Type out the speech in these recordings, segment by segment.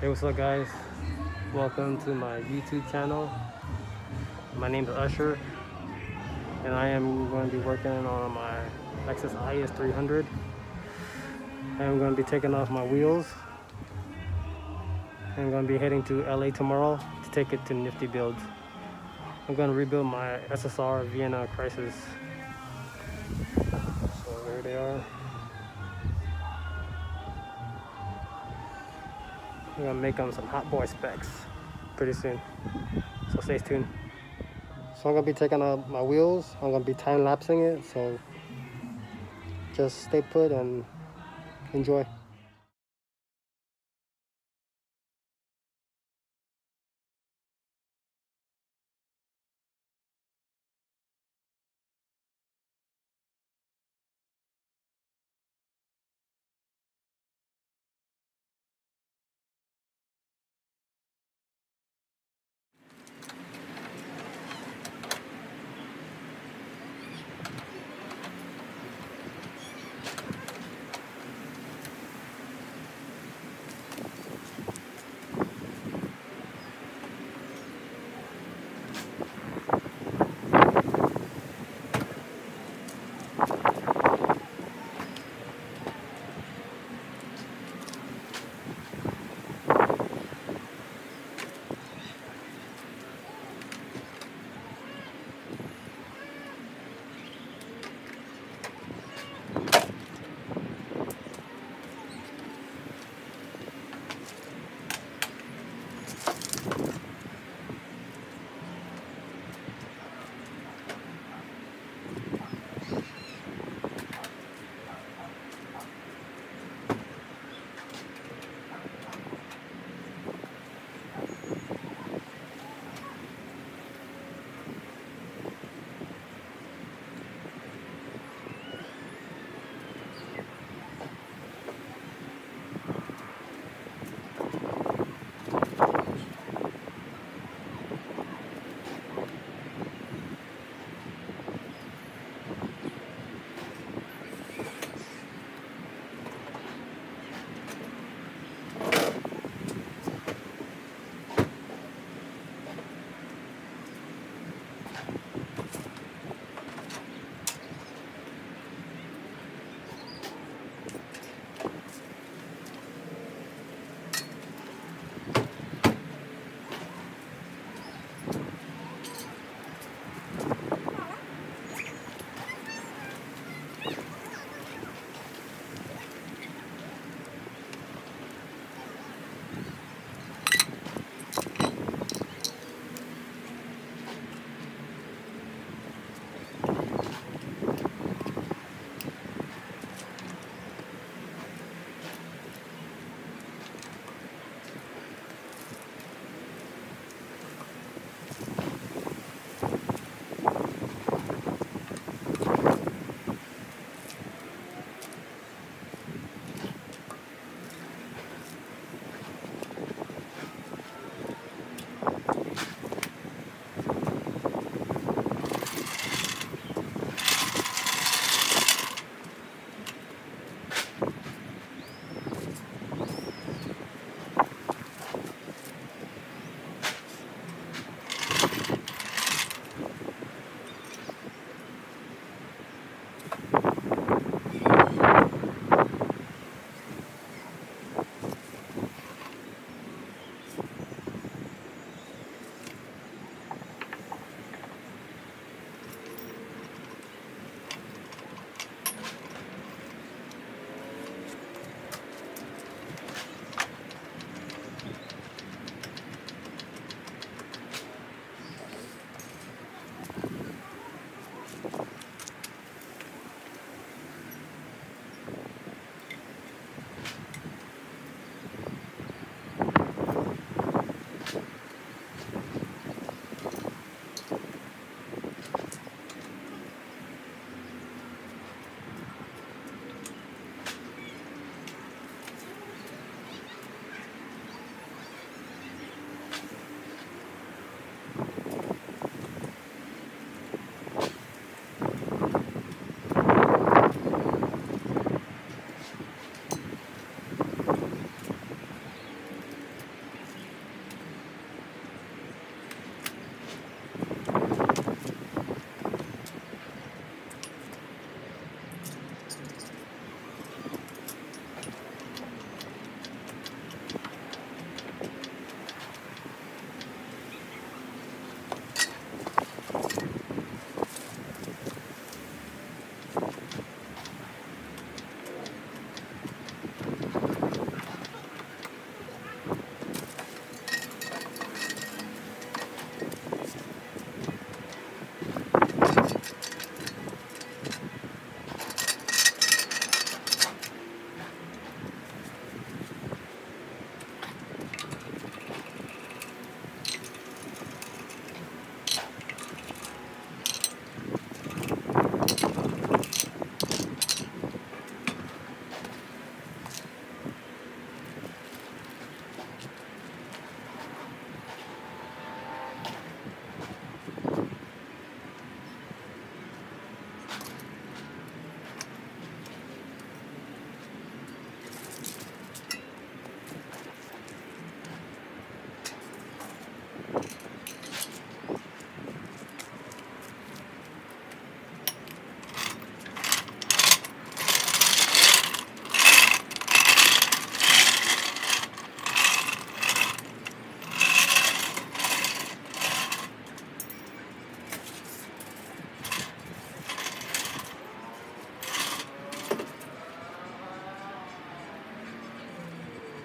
Hey, what's up, guys? Welcome to my YouTube channel. My name is Usher, and I am going to be working on my Lexus IS 300. I'm going to be taking off my wheels. I'm going to be heading to LA tomorrow to take it to Nifty builds. I'm going to rebuild my SSR Vienna Crisis. So there they are. I'm going to make them some hot boy specs pretty soon. So stay tuned. So I'm going to be taking out my wheels. I'm going to be time lapsing it. So just stay put and enjoy.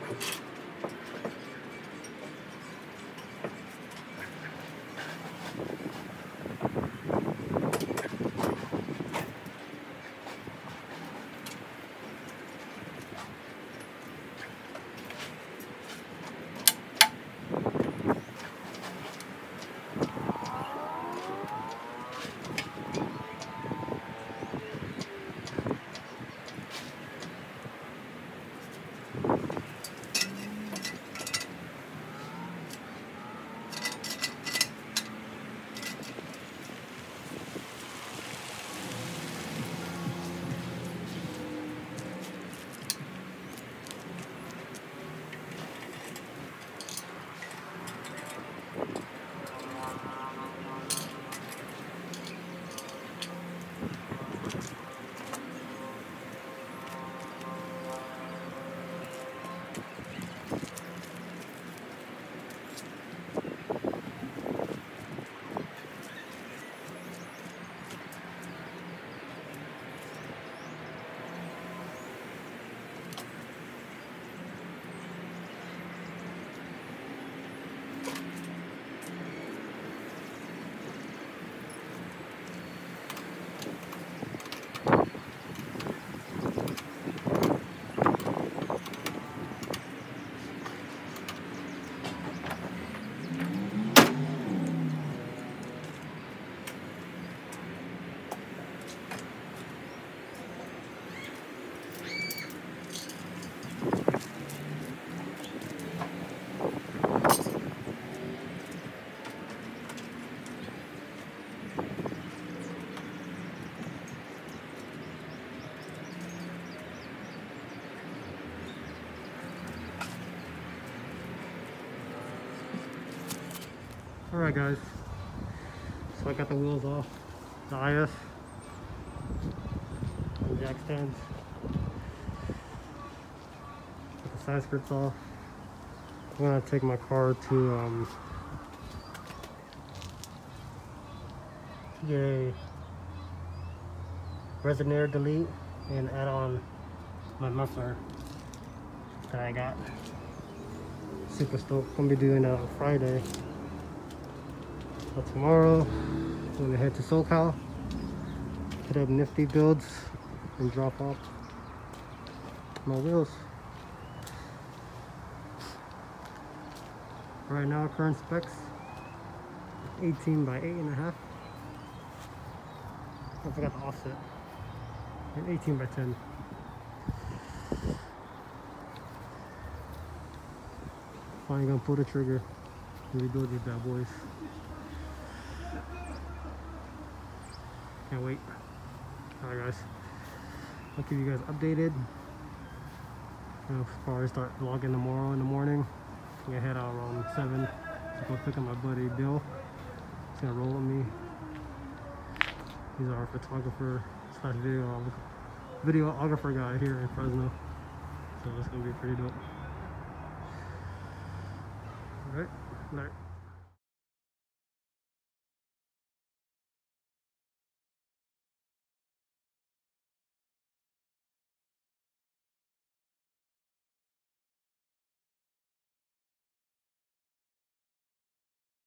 Alright guys, so I got the wheels off, the IS, and jack stands, got the side skirts off. I'm gonna take my car to get a resonator delete and add on my muffler that I got. Super stoked. Gonna be doing that on Friday. So tomorrow I'm gonna head to SoCal, hit up Nifty builds and drop off my wheels. Right now current specs 18 by 8.5. I forgot the offset. And 18 by 10. Finally gonna pull the trigger and rebuild these bad boys. Can't wait. Alright guys, I'll keep you guys updated. I'll probably start vlogging tomorrow in the morning. I'm gonna head out around 7 to go pick up my buddy Bill. He's gonna roll with me. He's our photographer slash videographer guy here in Fresno. So it's gonna be pretty dope. Alright.